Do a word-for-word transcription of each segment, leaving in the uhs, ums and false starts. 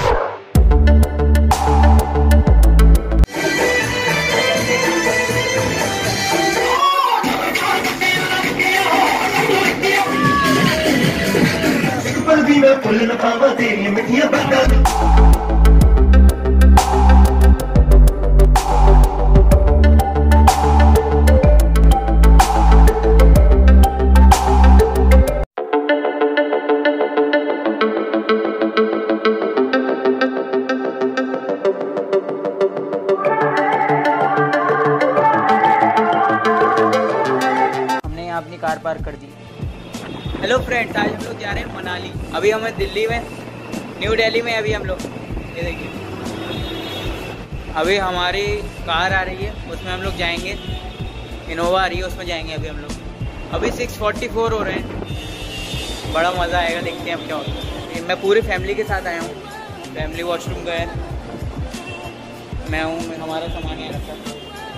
अपनी car park कर दी। Hello friends, आज हम लोग जा रहे हैं मनाली। अभी हमें दिल्ली में, न्यू दिल्ली में अभी हम लोग, ये देखिए अभी हमारी कार आ रही है, उसमें हम लोग जाएंगे। इनोवा आ रही है, उसमें जाएंगे अभी हम लोग। अभी सिक्स फोर्टी फोर हो रहे हैं, बड़ा मज़ा आएगा, देखते हैं अब क्या होता है। मैं पूरी फैमिली के साथ आया हूँ, फैमिली वॉशरूम गए, मैं हूँ, हमारा सामान यहाँ रखा,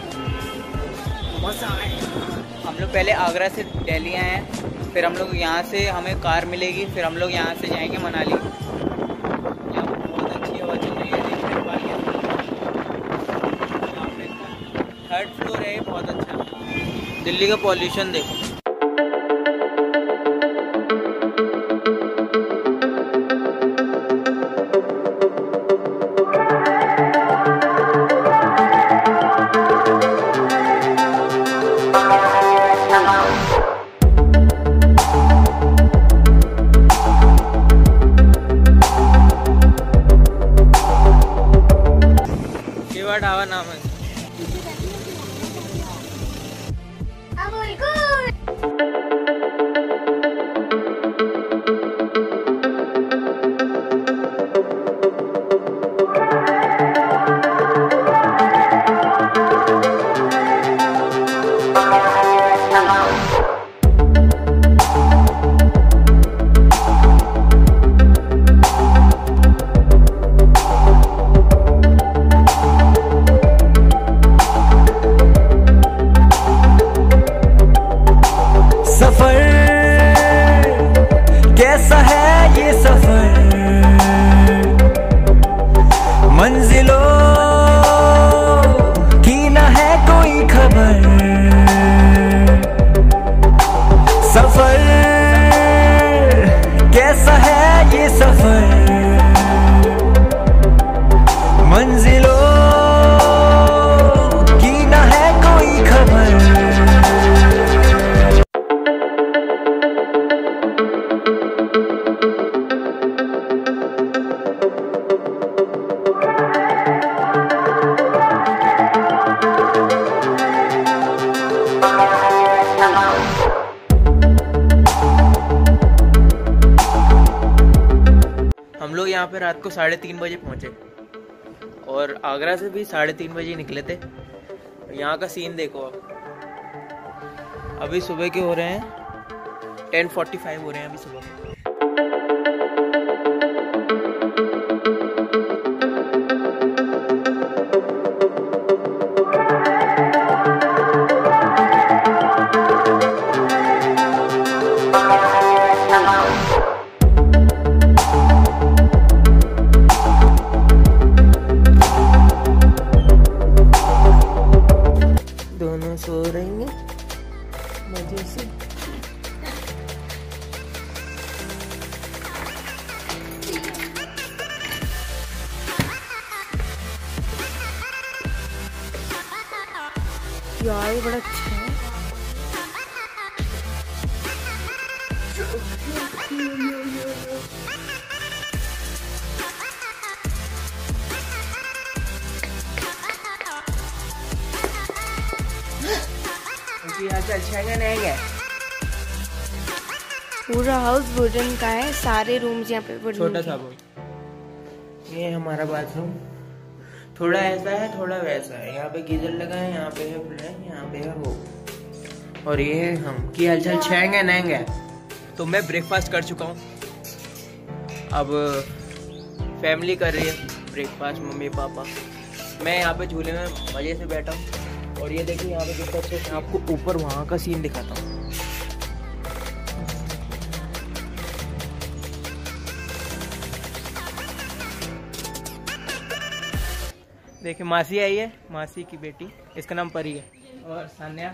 मज़ा आएगा। हम लोग पहले आगरा से दिल्ली आए हैं, फिर हम लोग यहाँ से हमें कार मिलेगी, फिर हम लोग यहाँ से जाएंगे मनाली। यहाँ बहुत अच्छी हवा चल रही है, देखने पा रही है, थर्ड फ्लोर है, बहुत अच्छा। दिल्ली का पॉल्यूशन देखो। ढाबा नाम है। कैसा है ये सफर, मंजिलों की न है कोई खबर। सफर कैसा है ये सफर, मंजिलों की न है कोई खबर। हम लोग यहाँ पे रात को साढ़े तीन बजे पहुँचे और आगरा से भी साढ़े तीन बजे निकले थे। यहाँ का सीन देखो आप। अभी सुबह के हो रहे हैं टेन फोर्टी फाइव हो रहे हैं अभी सुबह। दोनों सो रही हैं मजे से। यार ये बड़ा अच्छा है। पूरा हाउस वुडन का है, सारे रूम्स यहाँ पे वुडन। छोटा सा रूम, ये हमारा बाथरूम। थोड़ा ऐसा है थोड़ा वैसा है। यहाँ पे गीजर लगा है, यहाँ पे है फ्लैश, यहाँ पे है वो। और ये है हम की हलचल छेंगे नहेंगे। तो मैं ब्रेकफास्ट कर चुका हूँ, अब फैमिली कर रही है ब्रेकफास्ट, मम्मी पापा। मैं यहाँ पे झूले में मजे से बैठा हूँ। और ये देखिए यहाँ पे कितना अच्छे से आपको ऊपर वहाँ का सीन दिखाता हूँ। देखिए मासी आई है, मासी की बेटी, इसका नाम परी है। और सान्या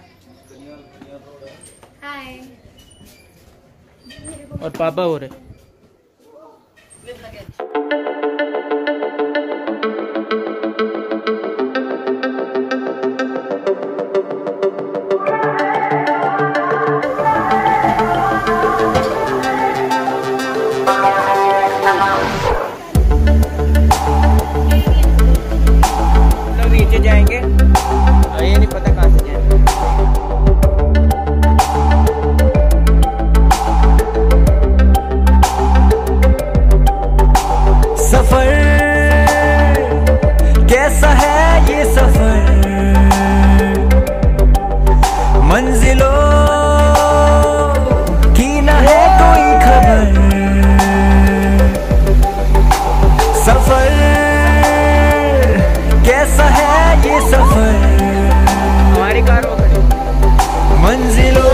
हाय। और पापा हो रहे। नीचे जाएंगे, ये नहीं पता कहाँ से जाएंगे। सफर कैसा है ये सफर, मंजिलों की न है कोई खबर। सफर कैसा है ये सफर, हमारी कार हो गई। मंजिलों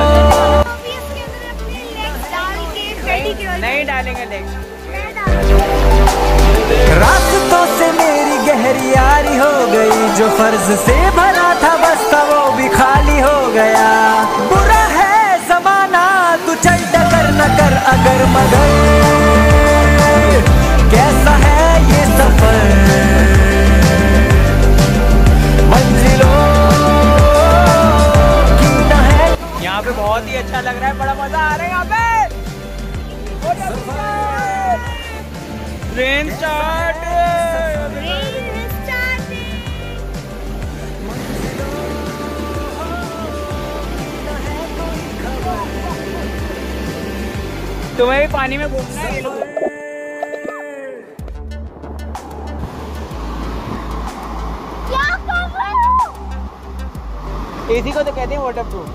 नहीं डालेंगे लेग। रास्तों से मेरी गहरी यारी हो गई, जो फर्ज से भरा था बस था वो भी खाली हो गया। बुरा है जमाना तू चल डगर न कर अगर मगर, कैसा है ये सफर, मंजिलों की न है। यहाँ पे बहुत ही अच्छा लग रहा है, बड़ा मजा आ रहा है यहाँ पे। ट्रेन स्टार्ट, तुम्हें भी पानी में घूमना है। क्या कर रहे हो? इसी को तो कहते हैं वाटर प्रूफ।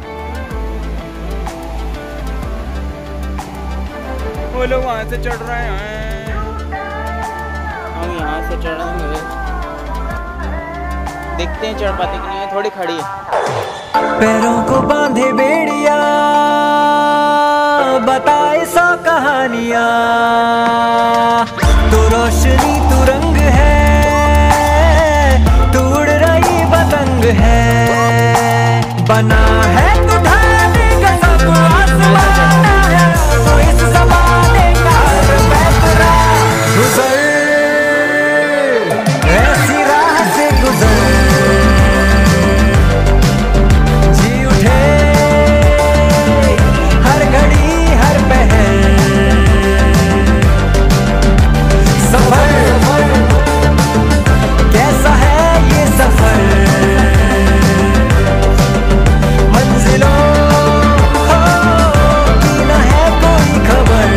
वो लोग वहां से चढ़ रहे हैं, हम यहाँ से चढ़ेंगे। देखते हैं चढ़ पाते कि नहीं। थोड़ी खड़ी है। पैरों को बांधे बेड़िया, बताए सौ कहानियां, तू रोशनी तू रंग है, तू उड़ रही पतंग है, बना है तू ढाले का सब आसमान है, तो इस ज़माने का फैसला गुजर, ऐसी राह से गुजर, जी उठे हर घड़ी हर पहर, सफर कैसा है ये सफर, मंजिलों की न है कोई खबर।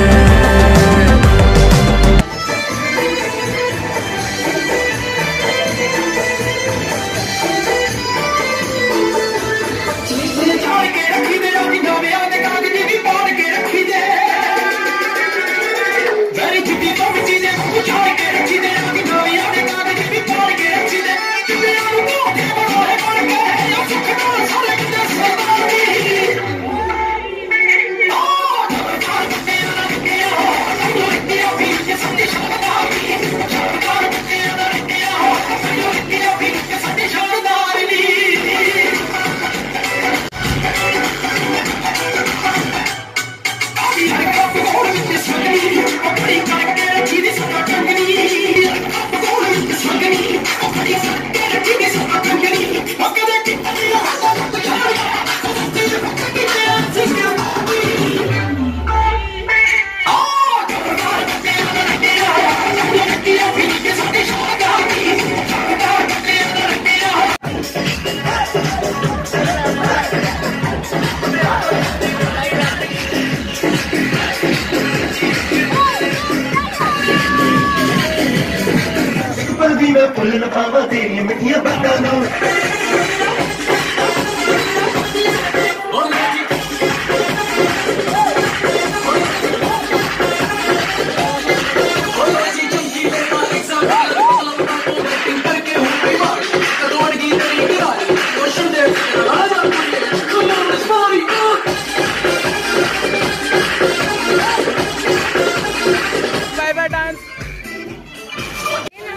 फुल्ल पावा तेरी मिठिया बातां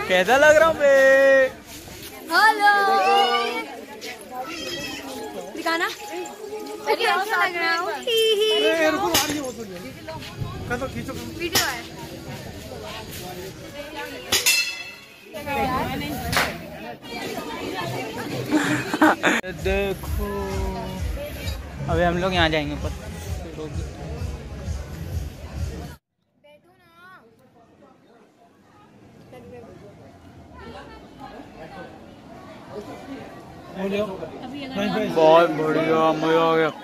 कैसा लग रहा हूँ मैं? हेलो दिखाना कैसा लग रहा हूँ? वीडियो है। देखो अभी हम लोग यहाँ जाएंगे ऊपर। बहुत बढ़िया मजा आ गया।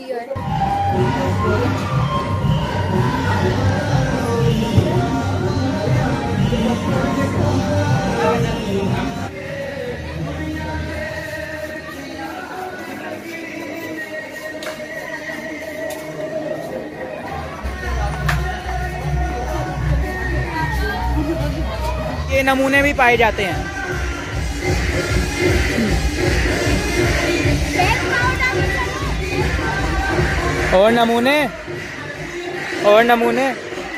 ये नमूने भी पाए जाते हैं। और नमूने और नमूने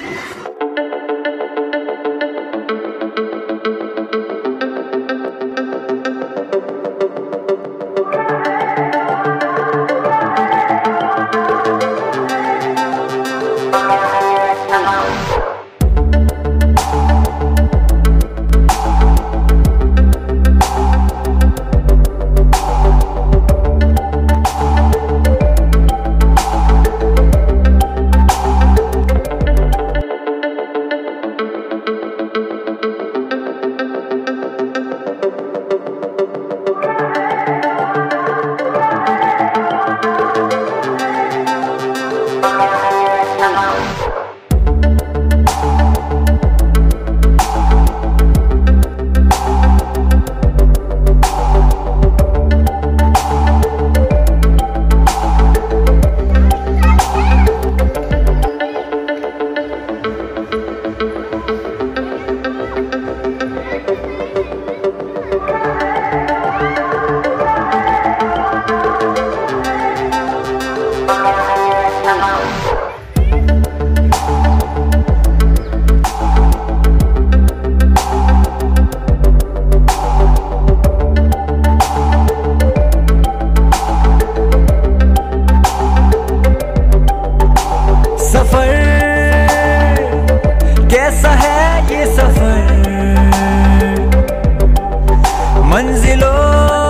मंजिलों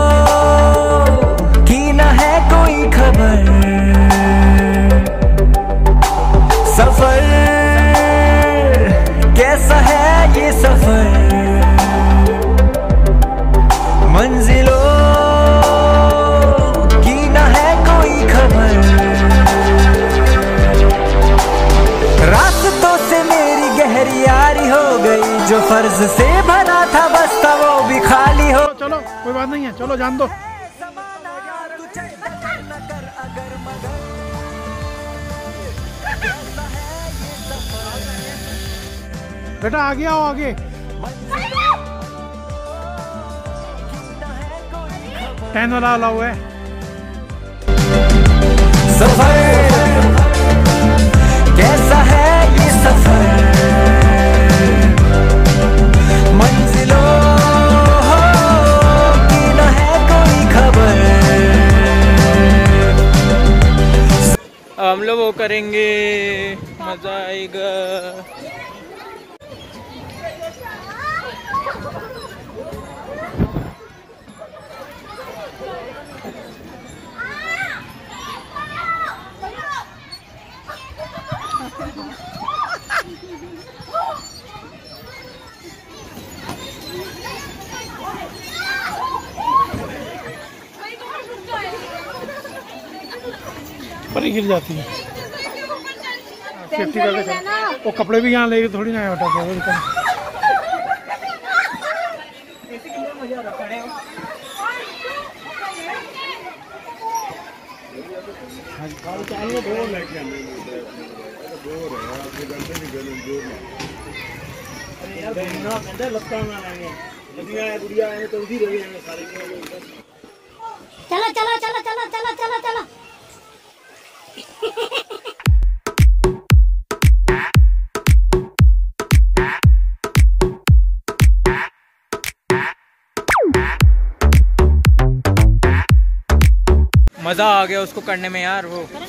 की न है कोई खबर, सफर कैसा है ये सफर, मंजिलों की न है कोई खबर। रास्तों से मेरी गहरी यारी हो गई, जो फर्ज से भरा था बस था वो भी खाली हो। चलो कोई बात नहीं है, चलो जान दो। बेटा आगे आओ, आगे टेन वाला अलाउ है। सफर कैसा है ये सफर, मंजिलों की न है कोई खबर। हम लोग वो करेंगे, मजा आएगा। पर गिर जाती है, सेफ्टी करके चल। वो कपड़े भी यहाँ लेके थोड़ी ना हटा के। चलो चलो चलो चलो चलो चलो चलो मज़ा आ गया उसको करने में यार। वो